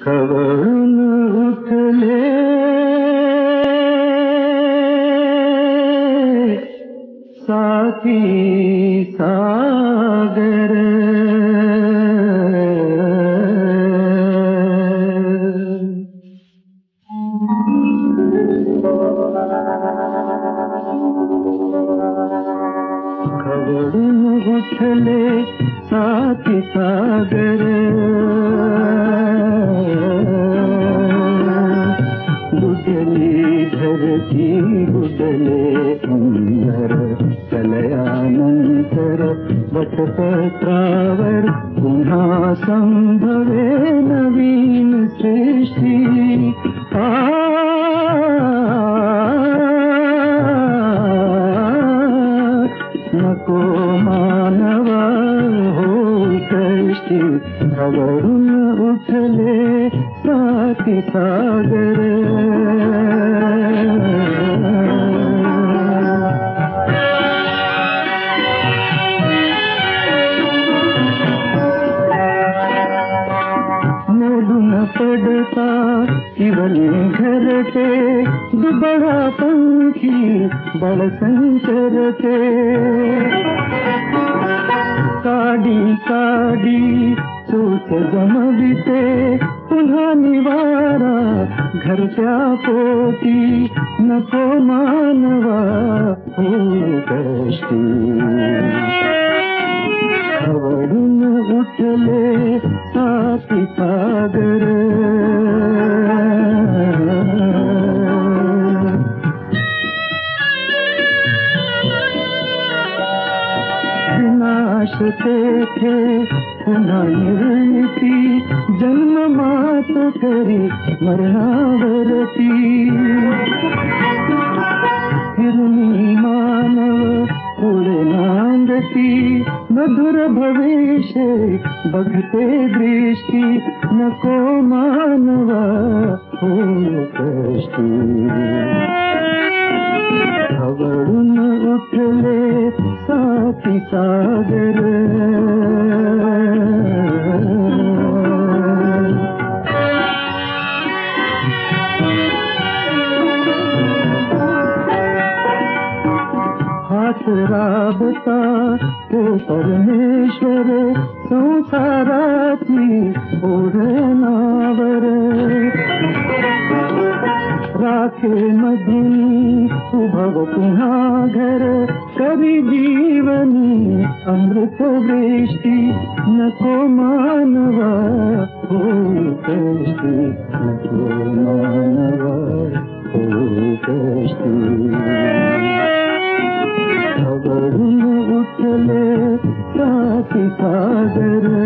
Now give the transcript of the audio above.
खवन उठले साथी सागर खवन उठले साथी सागर गुडली धरती गुडले अंदर चलयानंतर वटपत्रावर पुन्हा संभवे नवीन सृष्टी नको मानवा हो कष्टी खवरून उठले साथी सागर मोडून पडता शिवने घरते दुबळा पंखी बळ संचरते काडी काडी सूत गमविते पुन्हा निवारा घरच्या पोटी नको मानवा हो कष्टी खवळून उठले साथी सागर विनाश तेथे पुन्हा निर्मिती जन्म मात करी मरणावरती हिरणी मानव पुढे नांदती मधुर भविष्य बघते दृष्टी नको मानवा हो कष्टी खवळून उठले साथी सागर हात राबता तो परमेश्वर संसाराची ओढणावर राखे मधून उभव पुन्हा घर करी जीवनी अमृत वृष्टी नको मानवा हो कष्टी नको मानवा हो कष्टी खवळून उठले साथी सागर